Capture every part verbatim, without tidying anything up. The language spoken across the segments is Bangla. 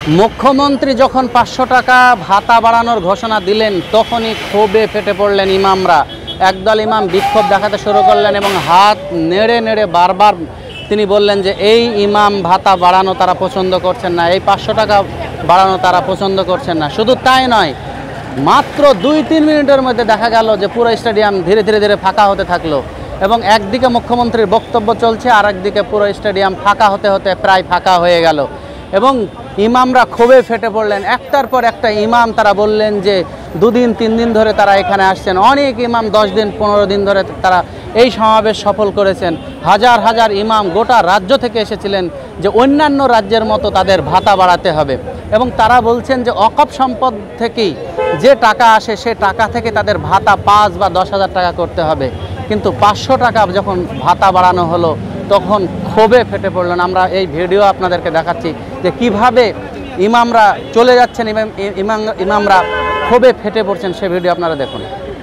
মুখ্যমন্ত্রী যখন পাঁচশো টাকা ভাতা বাড়ানোর ঘোষণা দিলেন তখনই ক্ষোভে ফেটে পড়লেন ইমামরা। একদল ইমাম বিক্ষোভ দেখাতে শুরু করলেন এবং হাত নেড়ে নেড়ে বারবার তিনি বললেন যে এই ইমাম ভাতা বাড়ানো তারা পছন্দ করছেন না, এই পাঁচশো টাকা বাড়ানো তারা পছন্দ করছেন না। শুধু তাই নয়, মাত্র দুই তিন মিনিটের মধ্যে দেখা গেল যে পুরো স্টেডিয়াম ধীরে ধীরে ধীরে ফাঁকা হতে থাকলো এবং একদিকে মুখ্যমন্ত্রীর বক্তব্য চলছে আর একদিকে পুরো স্টেডিয়াম ফাঁকা হতে হতে প্রায় ফাঁকা হয়ে গেল এবং ইমামরা ক্ষোভে ফেটে পড়লেন। একটার পর একটা ইমাম তারা বললেন যে দুদিন তিন দিন ধরে তারা এখানে আসছেন, অনেক ইমাম দশ দিন পনেরো দিন ধরে তারা এই সমাবেশ সফল করেছেন। হাজার হাজার ইমাম গোটা রাজ্য থেকে এসেছিলেন যে অন্যান্য রাজ্যের মতো তাদের ভাতা বাড়াতে হবে এবং তারা বলছেন যে অকপ সম্পদ থেকেই যে টাকা আসে সে টাকা থেকে তাদের ভাতা পাঁচ বা দশ হাজার টাকা করতে হবে। কিন্তু পাঁচশো টাকা যখন ভাতা বাড়ানো হলো তখন ক্ষোভে ফেটে পড়লেন। আমরা এই ভিডিও আপনাদেরকে দেখাচ্ছি যে কিভাবে ইমামরা চলে যাচ্ছেন, ইমাম ইমামরা ক্ষোভে ফেটে পড়ছেন, সে ভিডিও আপনারা দেখুন।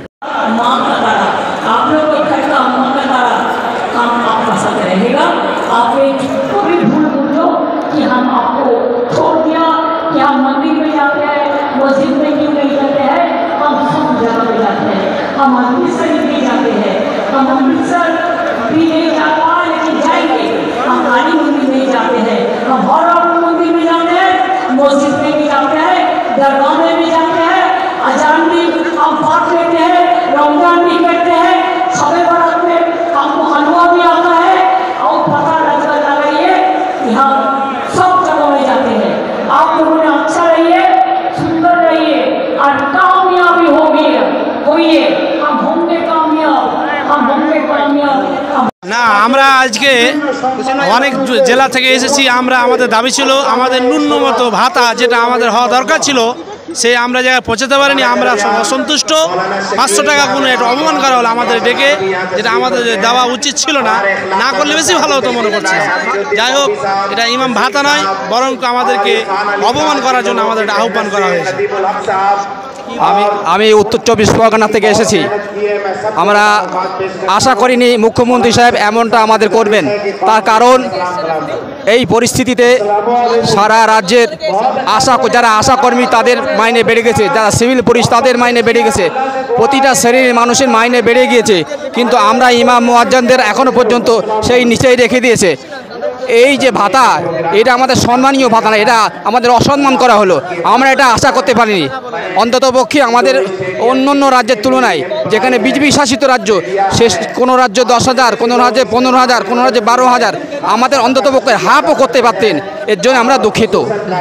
मस्जिद में भी जाते हैं, दरगाह में भी जाते हैं, अजान भी हम पाठ लेते हैं, रमजान भी करते हैं, सबे बारात में हमको हलवा भी आता है और पता लगा लगाइए यहाँ सब जगह में जाते हैं। आप लोगों ने अच्छा रहिए, सुंदर रहिए और कामयाबी होगी होइए। हम होंगे कामयाब, हम होंगे कामयाब। না, আমরা আজকে অনেক জেলা থেকে এসেছি। আমরা আমাদের দাবি ছিল আমাদের ন্যূনতম ভাতা যেটা আমাদের হওয়া দরকার ছিল সে আমরা জায়গায় পৌঁছাতে পারিনি। আমরা অসন্তুষ্ট। পাঁচশো টাকা কোনো একটা অপমান করা হলো আমাদের ডেকে, যেটা আমাদের দেওয়া উচিত ছিল না, না করলে বেশি ভালো হতো মনে করছিলাম। যাই হোক, এটা ইমাম ভাতা নয়, বরং আমাদেরকে অপমান করার জন্য আমাদের একটা আহ্বান করা হয়েছে। আমি আমি উত্তর চব্বিশ পরগনা থেকে এসেছি। আমরা আশা করিনি মুখ্যমন্ত্রী সাহেব এমনটা আমাদের করবেন, তার কারণ এই পরিস্থিতিতে সারা রাজ্যের আশা যারা আশাকর্মী তাদের মাইনে বেড়ে গেছে, যারা সিভিল পুলিশ তাদের মাইনে বেড়ে গেছে, প্রতিটা শ্রেণীর মানুষের মাইনে বেড়ে গিয়েছে, কিন্তু আমরা ইমাম মুয়াজ্জিনদের এখনও পর্যন্ত সেই নিচেই রেখে দিয়েছে। এই যে ভাতা, এটা আমাদের সম্মানীয় ভাতা না, এটা আমাদের অসম্মান করা হলো। আমরা এটা আশা করতে পারিনি। অন্ততপক্ষে আমাদের অন্য অন্য রাজ্যের তুলনায়, যেখানে বিজেপি শাসিত রাজ্য, শেষ কোনো রাজ্য দশ হাজার, কোনো রাজ্যে পনেরো হাজার, কোনো রাজ্যে বারো হাজার, আমাদের অন্ততপক্ষে হাফও করতে পারতেন। এর জন্য আমরা দুঃখিত।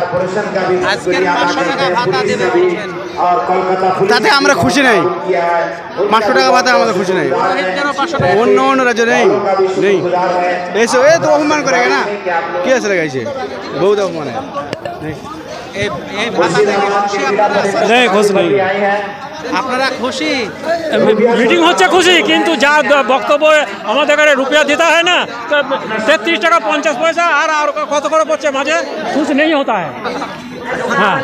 তাতে আমরা খুশি নেই। পাঁচশো টাকা ভাতা আমাদের খুশি নেই, অন্য অন্য রাজ্যে নেই নেই এসে এ তো অপমান করে না, কে আছে লাগাইছে বহুত অপমান। আপনারা খুশি? মিটিং হচ্ছে খুশি, কিন্তু যা বক্তব্য আমাদের কাছে রুপিয়া দিতে হয় না, তেত্রিশ টাকা পঞ্চাশ পয়সা আর আর কত করে পড়ছে মাঝে, খুশ নেই হতা হয়। হ্যাঁ,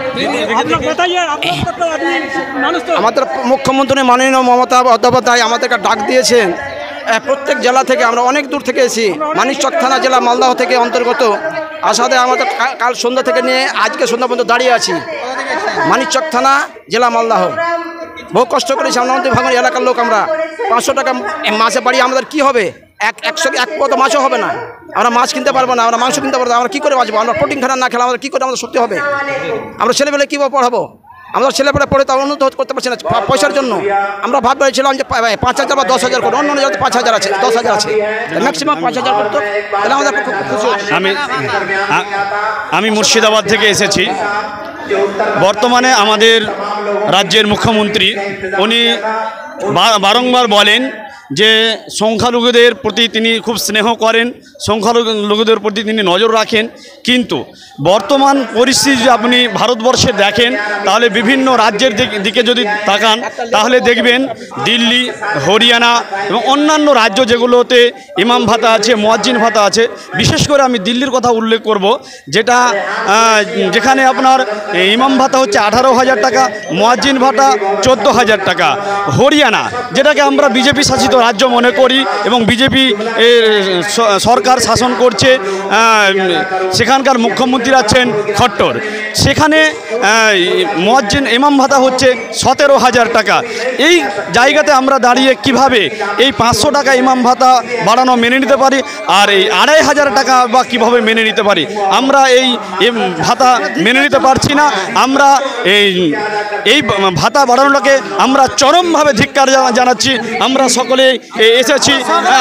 আমাদের মুখ্যমন্ত্রী মাননীয় মমতা বন্দ্যোপাধ্যায় আমাদেরকে ডাক দিয়েছেন প্রত্যেক জেলা থেকে। আমরা অনেক দূর থেকে এসেছি, মানিকচক থানা জেলা মালদহ থেকে অন্তর্গত। আসাদে আমাদের কাল সন্ধ্যা থেকে নিয়ে আজকে সন্ধ্যা পর্যন্ত দাঁড়িয়ে আছি। মানিকচক থানা জেলা মালদহ, বহু কষ্ট করেছি আমরা, আমাদের ভাঙন এলাকার লোক। আমরা পাঁচশো টাকা মাসে বাড়ি আমাদের কি হবে? এক একশো এক পদ মাছও হবে না, আমরা মাছ কিনতে পারবো না, আমরা মাংস কিনতে পারবো না, আমরা কী করে বাঁচবো? আমরা প্রোটিন খানা না খেলে আমাদের কী করে আমাদের শক্তি হবে? আমরা ছেলেবেলে কীভাবে পড়াবো? আমরা ছেলেপেলে পড়ে তাও উন্নত করতে পারছি না পয়সার জন্য। আমরা ভাব বেড়েছিলাম যে পাঁচ হাজার বা দশ হাজার করে, অন্য অন্য পাঁচ হাজার আছে, দশ হাজার আছে, ম্যাক্সিমাম পাঁচ হাজার করতো, তাহলে আমাদের আমি আমি মুর্শিদাবাদ থেকে এসেছি। বর্তমানে আমাদের রাজ্যের মুখ্যমন্ত্রী উনি বারংবার বলেন যে সংখ্যালঘুদের প্রতি তিনি খুব স্নেহ করেন, সংখ্যালঘুদের প্রতি তিনি নজর রাখেন। কিন্তু বর্তমান পরিস্থিতি আপনি ভারতবর্ষে দেখেন তাহলে বিভিন্ন রাজ্যের দিকে যদি তাকান তাহলে দেখবেন দিল্লি, হরিয়ানা এবং অন্যান্য রাজ্য যেগুলোতে ইমাম ভাতা আছে, মুয়াজ্জিন ভাতা আছে, বিশেষ করে আমি দিল্লির কথা উল্লেখ করব, যেটা যেখানে আপনার ইমাম ভাতা হচ্ছে আঠারো হাজার টাকা, মুয়াজ্জিন ভাতা চোদ্দো হাজার টাকা। হরিয়ানা, যেটাকে আমরা বিজেপি শাসিত রাজ্য মনে করি এবং বিজেপি সরকার শাসন করছে, সেখানকার মুখ্যমন্ত্রী আছেন খট্টর। সেখানে মুয়াজ্জিন ইমাম ভাতা হচ্ছে সতেরো হাজার টাকা। এই জায়গাতে আমরা দাঁড়িয়ে কিভাবে এই পাঁচশো টাকা ইমাম ভাতা বাড়ানো মেনে নিতে পারি, আর এই আড়াই হাজার টাকা বা কিভাবে মেনে নিতে পারি? আমরা এই ভাতা মেনে নিতে পারছি না। আমরা এই এই ভাতা বাড়ানোটাকে আমরা চরমভাবে ধিক্কার জানাচ্ছি। আমরা সকলে এসেছি,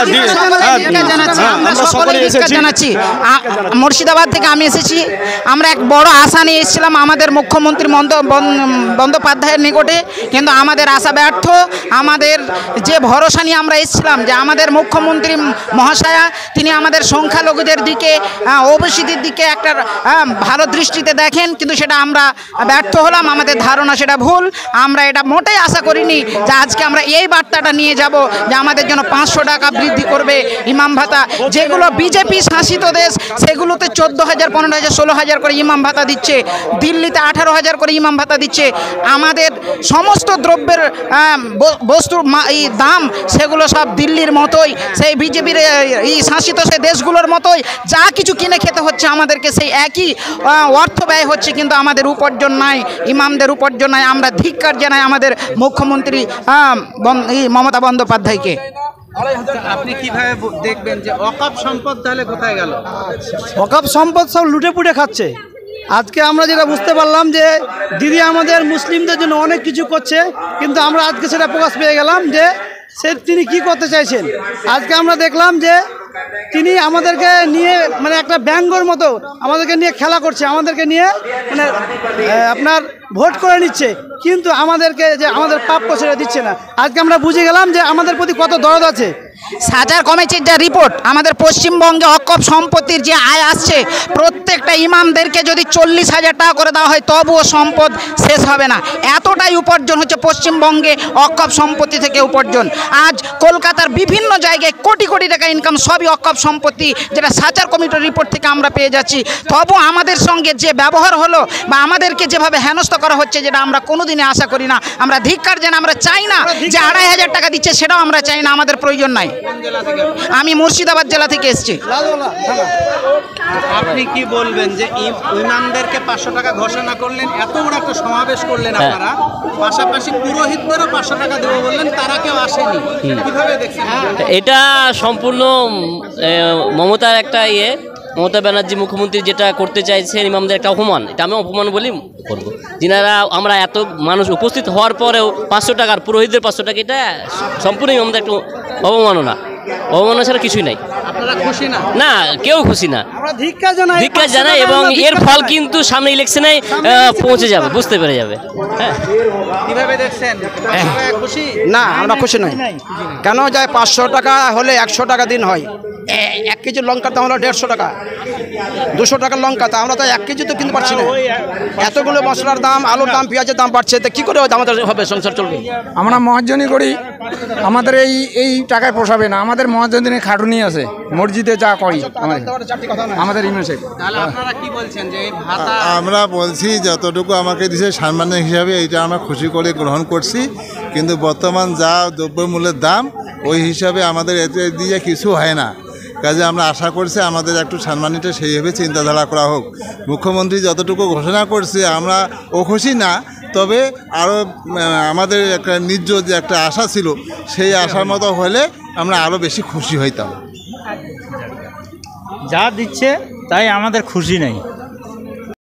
আমরা সকলে এসেছি জানাচ্ছি মুর্শিদাবাদ থেকে আমি এসেছি। আমরা এক বড় আশা নিয়ে এসেছিলাম আমাদের মুখ্যমন্ত্রী বন্দ্যোপাধ্যায়ের নিকটে, কিন্তু আমাদের আশা ব্যর্থ। আমাদের যে ভরসা নিয়ে আমরা এসেছিলাম যে আমাদের মুখ্যমন্ত্রী মহাশয়া তিনি আমাদের সংখ্যালঘুদের দিকে, ওবিসিদের দিকে একটা ভালো দৃষ্টিতে দেখেন, কিন্তু সেটা আমরা ব্যর্থ হলাম। আমাদের ধারণা সেটা ভুল। আমরা এটা মোটেই আশা করিনি যে আজকে আমরা এই বার্তাটা নিয়ে যাব যে আমাদের জন্য পাঁচশো টাকা বৃদ্ধি করবে ইমাম ভাতা। যেগুলো বিজেপি শাসিত দেশ সেগুলোতে চোদ্দো হাজার পনেরো হাজার ষোলো হাজার করে ইমাম ভাতা দিচ্ছে, দিল্লিতে আঠারো হাজার করে ইমাম ভাতা দিচ্ছে। আমাদের সমস্ত দ্রব্যের বস্তুর এই দাম সেগুলো সব দিল্লির মতোই, সেই বিজেপির এই শাসিত সেই দেশগুলোর মতোই যা কিছু কিনে খেতে হচ্ছে আমাদেরকে সেই একই অর্থ ব্যয় হচ্ছে, কিন্তু আমাদের উপার্জন নাই, ইমামদের উপার্জন নাই। আমরা ধিক্কার জানাই আমাদের মুখ্যমন্ত্রী মমতা বন্দ্যোপাধ্যায়কে। আপনি কিভাবে দেখবেন যে ওয়াকফ সম্পদ তাহলে কোথায় গেল? ওয়াকফ সম্পদ সব লুটে পুটে খাচ্ছে। আজকে আমরা যেটা বুঝতে পারলাম যে দিদি আমাদের মুসলিমদের জন্য অনেক কিছু করছে, কিন্তু আমরা আজকে সেটা প্রকাশ পেয়ে গেলাম যে সে তিনি কি করতে চাইছেন। আজকে আমরা দেখলাম যে তিনি আমাদেরকে নিয়ে মানে একটা ব্যঙ্গর মতো আমাদেরকে নিয়ে খেলা করছে, আমাদেরকে নিয়ে মানে আপনার ভোট করে নিচ্ছে, কিন্তু আমাদেরকে যে আমাদের প্রাপ্য সেটা দিচ্ছে না। আজকে আমরা বুঝে গেলাম যে আমাদের প্রতি কত দরদ আছে। সাজার কমিটির যা রিপোর্ট, আমাদের পশ্চিমবঙ্গে অকপ সম্পত্তির যে আয় আসছে, প্রত্যেকটা ইমামদেরকে যদি চল্লিশ হাজার টাকা করে দেওয়া হয় তবুও সম্পদ শেষ হবে না। এতটাই উপার্জন হচ্ছে পশ্চিমবঙ্গে অকপ সম্পত্তি থেকে উপার্জন। আজ কলকাতার বিভিন্ন জায়গায় কোটি কোটি টাকা ইনকাম সবই অকপ সম্পত্তি, যেটা সাচার কমিটির রিপোর্ট থেকে আমরা পেয়ে যাচ্ছি। তবু আমাদের সঙ্গে যে ব্যবহার হলো বা আমাদেরকে যেভাবে হেনস্থা করা হচ্ছে, যেটা আমরা কোনোদিনই আশা করি না। আমরা ধিক্কার যেন আমরা চাই না যে আড়াই হাজার টাকা দিচ্ছে, সেটাও আমরা চাই না, আমাদের প্রয়োজন নাই। আমি মুর্শিদাবাদ জেলা থেকে এসেছি। আপনি কি বলবেন যে ইমামদেরকে পাঁচশো টাকা ঘোষণা করলেন, এত বড় একটা সমাবেশ করলেন আপনারা, পাশাপাশি পুরোহিতদেরও পাঁচশো টাকা দেবো বললেন, তারা কেউ আসেনি, কিভাবে দেখছেন? এটা সম্পূর্ণ মমতার একটা ইয়ে, মমতা ব্যানার্জি মুখ্যমন্ত্রী যেটা করতে চাইছেন ইমামদের একটা অপমান, এটা আমি অপমান বলি করবো। যিনারা আমরা এত মানুষ উপস্থিত হওয়ার পরেও পাঁচশো টাকার পুরোহিতদের পাঁচশো টাকা, এটা সম্পূর্ণ ইমামদের একটু অবমাননা। অবমাননা ছাড়া কিছুই নাই। আপনারা খুশি না? না, কেউ খুশি না। আমরা ধিক্কার জানাই, ধিক্কার জানাই, এবং এর ফল কিন্তু সামনে ইলেকশনে পৌঁছে যাবে, বুঝতে পেরে যাবে। হ্যাঁ, কিভাবে দেখছেন? খুশি না, আমরা খুশি নই। কেন যায় পাঁচশো টাকা হলে একশো টাকা দিন হয়, এক কেজি লঙ্কার দাম হলো দেড়শো টাকা, দুশো টাকার লঙ্কা, তা আমরা তো এক কেজি তো কিনতে পারছি না। এতগুলো মশলার দাম, আলুর দাম, পেঁয়াজের দাম বাড়ছে, তা কী করে আমাদের হবে, সংসার চলবে? আমরা মহাজনী করি, আমাদের এই এই টাকায় পোষাবে না। আমাদের মহাজনীর খাটুনি আছে, মসজিদে যা করি আমাদের ইমাম সাহেব। আপনারা কি বলছেন যে এই ভাতা? আমরা বলছি যতটুকু আমাকে দিছে সম্মানের হিসাবে এইটা আমরা খুশি করে গ্রহণ করছি, কিন্তু বর্তমান যা দ্রব্যমূল্যের দাম ওই হিসাবে আমাদের এতে দিয়ে কিছু হয় না। কাজে আমরা আশা করছি আমাদের একটু সম্মানিত সেইভাবে চিন্তাধারা করা হোক। মুখ্যমন্ত্রী যতটুকু ঘোষণা করছে আমরা ও খুশি না, তবে আরও আমাদের একটা নিজ যে একটা আশা ছিল সেই আশার মতো হলে আমরা আরও বেশি খুশি হইতাম। যা দিচ্ছে তাই আমাদের খুশি নেই।